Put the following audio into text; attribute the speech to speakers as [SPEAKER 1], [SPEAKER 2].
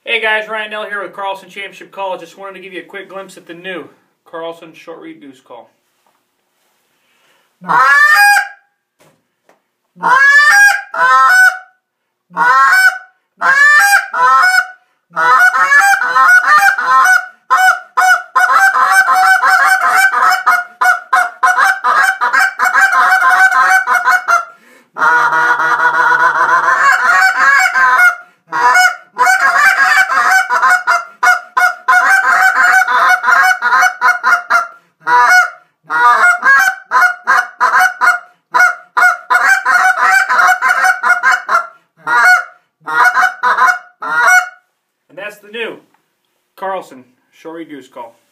[SPEAKER 1] Hey guys, Ryan Knoell here with Carlson Championship Call. Just wanted to give you a quick glimpse at the new Carlson Short Reed Goose Call. And that's the new Carlson Short Reed Goose Call.